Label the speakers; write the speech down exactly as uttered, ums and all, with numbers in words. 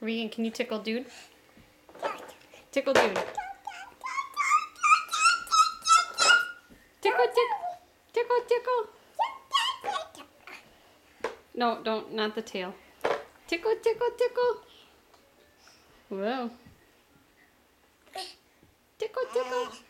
Speaker 1: Regan, can you tickle dude? Tickle dude. Tickle, tickle. Tickle, tickle. No, don't, not the tail. Tickle, tickle, tickle. Whoa. Tickle, tickle.